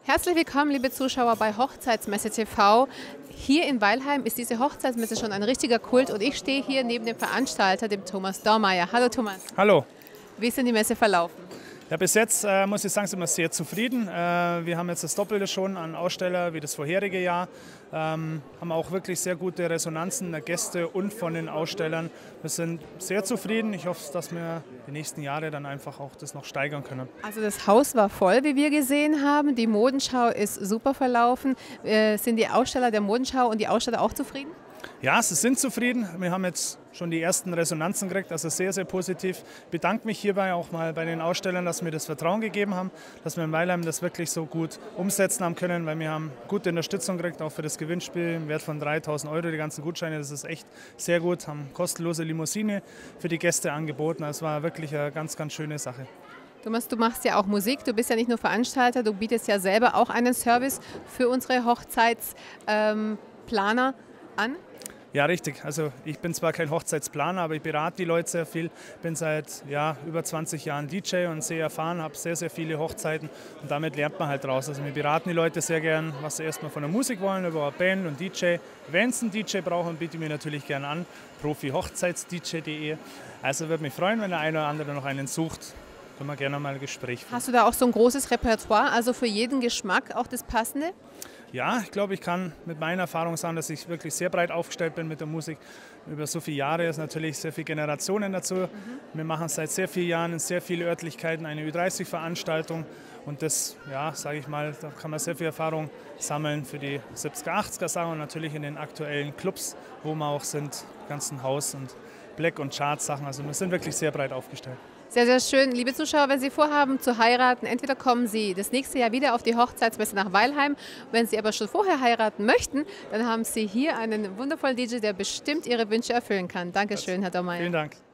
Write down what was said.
Herzlich willkommen, liebe Zuschauer, bei Hochzeitsmesse TV. Hier in Weilheim ist diese Hochzeitsmesse schon ein richtiger Kult und ich stehe hier neben dem Veranstalter, dem Thomas Dormeyer. Hallo Thomas. Hallo. Wie ist denn die Messe verlaufen? Ja, bis jetzt muss ich sagen, sind wir sehr zufrieden. Wir haben jetzt das Doppelte schon an Aussteller wie das vorherige Jahr. Haben auch wirklich sehr gute Resonanzen der Gäste und von den Ausstellern. Wir sind sehr zufrieden. Ich hoffe, dass wir die nächsten Jahre dann einfach auch das noch steigern können. Also das Haus war voll, wie wir gesehen haben. Die Modenschau ist super verlaufen. Sind die Aussteller der Modenschau und die Aussteller auch zufrieden? Ja, sie sind zufrieden. Wir haben jetzt schon die ersten Resonanzen gekriegt, also sehr, sehr positiv. Ich bedanke mich hierbei auch mal bei den Ausstellern, dass sie mir das Vertrauen gegeben haben, dass wir in Weilheim das wirklich so gut umsetzen haben können, weil wir haben gute Unterstützung gekriegt, auch für das Gewinnspiel im Wert von 3.000 €, die ganzen Gutscheine, das ist echt sehr gut, haben kostenlose Limousine für die Gäste angeboten, das war wirklich eine ganz, ganz schöne Sache. Thomas, du machst ja auch Musik, du bist ja nicht nur Veranstalter, du bietest ja selber auch einen Service für unsere Hochzeitsplaner an. Ja, richtig. Also ich bin zwar kein Hochzeitsplaner, aber ich berate die Leute sehr viel. Ich bin seit über 20 Jahren DJ und sehr erfahren, habe sehr, sehr viele Hochzeiten und damit lernt man halt raus. Also wir beraten die Leute sehr gern, was sie erstmal von der Musik wollen, über eine Band und DJ. Wenn sie einen DJ brauchen, biete ich mir natürlich gern an, profihochzeitsdj.de. Also würde mich freuen, wenn der eine oder andere noch einen sucht. Können wir gerne mal ein Gespräch führen. Hast du da auch so ein großes Repertoire, also für jeden Geschmack auch das Passende? Ja, ich glaube, ich kann mit meiner Erfahrung sagen, dass ich wirklich sehr breit aufgestellt bin mit der Musik. Über so viele Jahre ist natürlich sehr viele Generationen dazu. Wir machen seit sehr vielen Jahren in sehr vielen Örtlichkeiten eine Ü30-Veranstaltung. Und das, sage ich mal, da kann man sehr viel Erfahrung sammeln für die 70er, 80er Sachen und natürlich in den aktuellen Clubs, wo wir auch sind, ganzen Haus- und Black- und Chart-Sachen. Also wir sind wirklich sehr breit aufgestellt. Sehr, sehr schön. Liebe Zuschauer, wenn Sie vorhaben zu heiraten, entweder kommen Sie das nächste Jahr wieder auf die Hochzeitsmesse nach Weilheim. Wenn Sie aber schon vorher heiraten möchten, dann haben Sie hier einen wundervollen DJ, der bestimmt Ihre Wünsche erfüllen kann. Dankeschön, Herr Dormeyer. Vielen Dank.